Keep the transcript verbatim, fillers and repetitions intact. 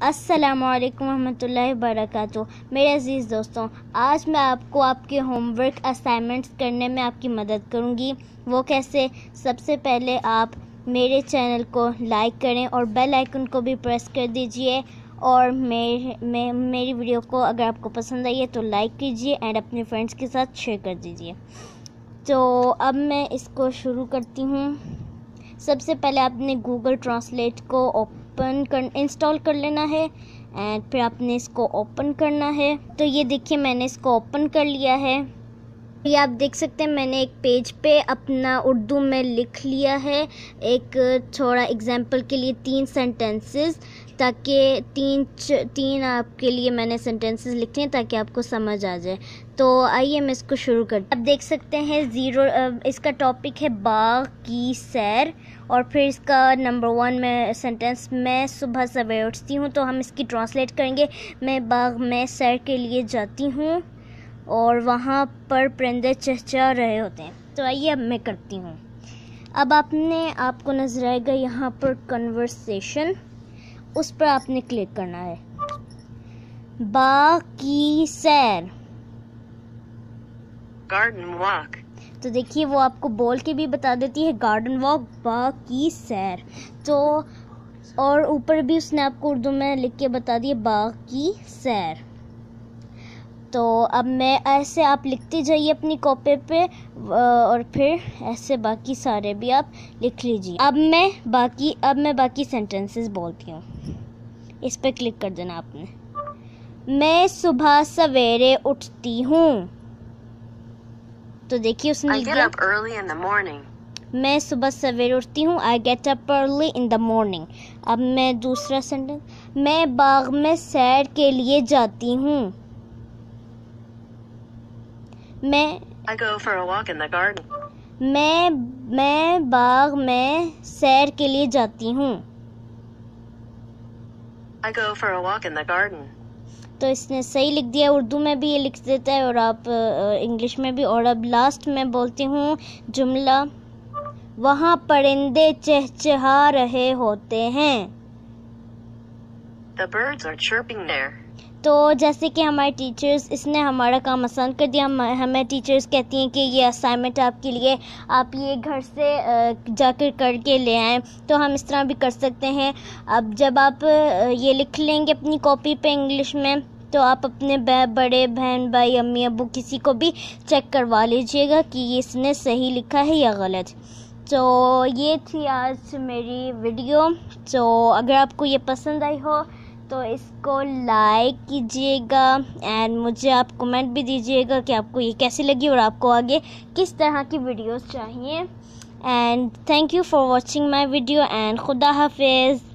السلام علیکم ورحمۃ اللہ وبرکاتہ۔ میرے عزیز دوستوں، آج میں آپ کو آپ کے ہوم ورک اسائنمنٹس کرنے میں آپ کی مدد کروں گی۔ وہ کیسے؟ سب سے پہلے آپ میرے چینل کو لائک کریں اور بیل آئیکن کو بھی پریس کر دیجئے، اور میرے میری ویڈیو کو اگر آپ کو پسند آئی ہے تو لائک کیجئے اینڈ اپنے فرینڈس کے ساتھ شیئر کر دیجئے۔ تو اب میں اس کو شروع کرتی ہوں۔ سب سے پہلے آپ نے گوگل ٹرانسلیٹ کو اوپن کر انسٹال کر لینا ہے اینڈ پھر آپ نے اس کو اوپن کرنا ہے۔ تو یہ دیکھیے میں نے اس کو اوپن کر لیا ہے۔ یہ آپ دیکھ سکتے ہیں میں نے ایک پیج پہ اپنا اردو میں لکھ لیا ہے، ایک تھوڑا ایگزامپل کے لیے تین سینٹینسز، تاکہ تین تین آپ کے لیے میں نے سینٹینسز لکھے ہیں تاکہ آپ کو سمجھ آ جائے۔ تو آئیے میں اس کو شروع کرتی ہوں۔ آپ دیکھ سکتے ہیں زیرو اس کا ٹاپک ہے باغ کی سیر، اور پھر اس کا نمبر ون میں سینٹینس میں صبح سویرے اٹھتی ہوں، تو ہم اس کی ٹرانسلیٹ کریں گے۔ میں باغ میں سیر کے لیے جاتی ہوں اور وہاں پر پرندے چہچہا رہے ہوتے ہیں۔ تو آئیے اب میں کرتی ہوں۔ اب آپ نے آپ کو نظر آئے گا یہاں پر کنورسیشن، اس پر آپ نے کلک کرنا ہے۔ باغ کی سیر، Garden walk. تو دیکھیے وہ آپ کو بول کے بھی بتا دیتی ہے گارڈن واک، باغ کی سیر۔ تو اور اوپر بھی اس نے آپ کو اردو میں لکھ کے بتا دیا باغ کی سیر۔ تو اب میں ایسے آپ لکھتے جائیے اپنی کاپی پہ، اور پھر ایسے باقی سارے بھی آپ لکھ لیجیے۔ اب میں باقی اب میں باقی سینٹینسز بولتی ہوں، اس پہ کلک کر دینا آپ نے۔ میں صبح سویرے اٹھتی ہوں، تو دیکھیے اس نے I لکھ get دیا up early in the morning. میں صبح سویرے اٹھتی ہوں، I get up early in the morning۔ اب میں دوسرا سینٹینس، میں باغ میں سیر کے لیے جاتی ہوں، میں I go for a walk in the garden. میں میں باغ میں سیر کے لیے جاتی ہوں، I go for a walk in the garden. تو اس نے صحیح لکھ دیا، اردو میں بھی یہ لکھ دیتا ہے اور آپ انگلش میں بھی۔ اور اب لاسٹ میں بولتی ہوں جملہ، وہاں پرندے چہچہا رہے ہوتے ہیں۔ The birds are chirping there. تو جیسے کہ ہمارے ٹیچرز، اس نے ہمارا کام آسان کر دیا۔ ہمیں ٹیچرز کہتی ہیں کہ یہ اسائنمنٹ آپ کے لیے، آپ یہ گھر سے جا کر کر کے لے آئیں، تو ہم اس طرح بھی کر سکتے ہیں۔ اب جب آپ یہ لکھ لیں گے اپنی کاپی پہ انگلش میں، تو آپ اپنے بڑے بہن بھائی امی ابو کسی کو بھی چیک کروا لیجئے گا کہ یہ اس نے صحیح لکھا ہے یا غلط۔ تو یہ تھی آج میری ویڈیو۔ تو اگر آپ کو یہ پسند آئی ہو تو اس کو لائک کیجیے گا اینڈ مجھے آپ کمنٹ بھی دیجیے گا کہ آپ کو یہ کیسی لگی اور آپ کو آگے کس طرح کی ویڈیوز چاہیے۔ And thank you for watching my video and خدا حافظ۔